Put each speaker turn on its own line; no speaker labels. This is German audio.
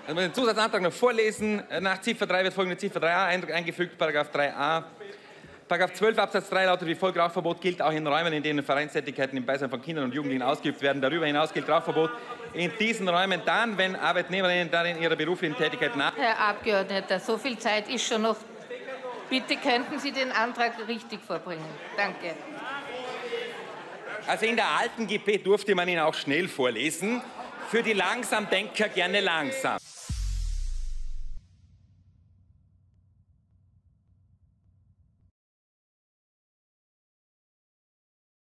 Also den Zusatzantrag noch vorlesen. Nach Ziffer 3 wird folgende Ziffer 3a eingefügt, Paragraph 3a. Paragraph 12 Absatz 3 lautet wie folgt: Rauchverbot gilt auch in Räumen, in denen Vereinstätigkeiten im Beisein von Kindern und Jugendlichen ausgeübt werden. Darüber hinaus gilt Rauchverbot in diesen Räumen dann, wenn Arbeitnehmerinnen darin ihrer beruflichen Tätigkeit nach...
Herr Abgeordneter, so viel Zeit ist schon noch. Bitte könnten Sie den Antrag richtig vorbringen. Danke.
Also in der alten GP durfte man ihn auch schnell vorlesen. Für die Langsamdenker gerne langsam.